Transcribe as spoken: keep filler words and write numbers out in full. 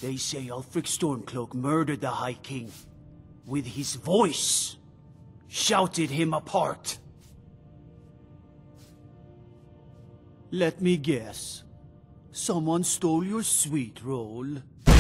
They say Ulfric Stormcloak murdered the High King. With his voice. Shouted him apart. Let me guess. Someone stole your sweet roll.